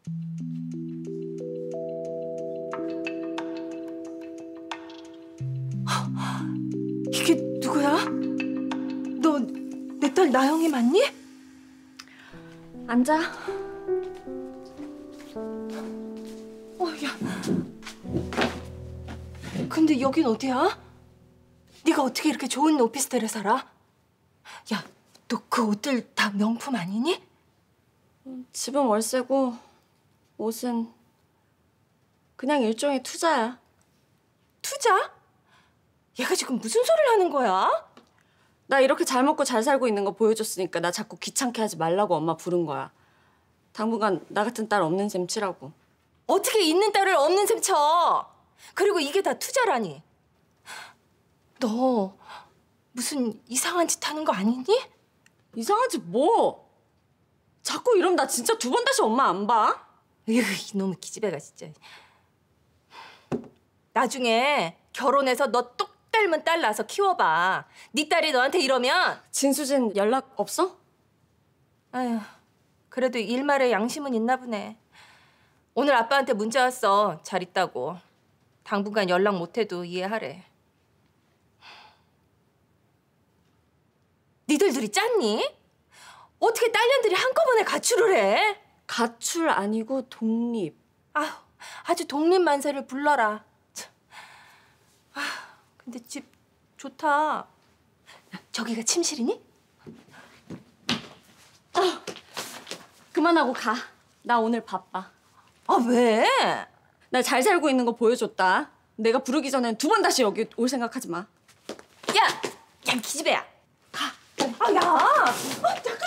이게 누구야? 너 내 딸 나영이 맞니? 앉아. 야. 근데 여긴 어디야? 네가 어떻게 이렇게 좋은 오피스텔에 살아? 야, 너 그 옷들 다 명품 아니니? 집은 월세고 옷은 그냥 일종의 투자야. 투자? 얘가 지금 무슨 소리를 하는 거야? 나 이렇게 잘 먹고 잘 살고 있는 거 보여줬으니까 나 자꾸 귀찮게 하지 말라고 엄마 부른 거야. 당분간 나 같은 딸 없는 셈 치라고. 어떻게 있는 딸을 없는 셈 쳐? 그리고 이게 다 투자라니. 너 무슨 이상한 짓 하는 거 아니니? 이상하지 뭐. 자꾸 이러면 나 진짜 두 번 다시 엄마 안 봐. 으이, 이놈의 기집애가 진짜. 나중에 결혼해서 너 똑 닮은 딸 낳아서 키워봐. 네 딸이 너한테 이러면. 진수진 연락 없어? 아휴, 그래도 일말의 양심은 있나 보네. 오늘 아빠한테 문자 왔어. 잘 있다고. 당분간 연락 못해도 이해하래. 니들 둘이 짰니? 어떻게 딸년들이 한꺼번에 가출을 해? 가출 아니고 독립. 아휴, 아주 독립만세를 불러라. 참. 아, 근데 집 좋다. 저기가 침실이니? 그만하고 가. 나 오늘 바빠. 아, 왜? 나 잘 살고 있는 거 보여줬다. 내가 부르기 전엔 두 번 다시 여기 올 생각하지 마. 야! 야, 이 기집애야. 가. 아, 야! 잠깐!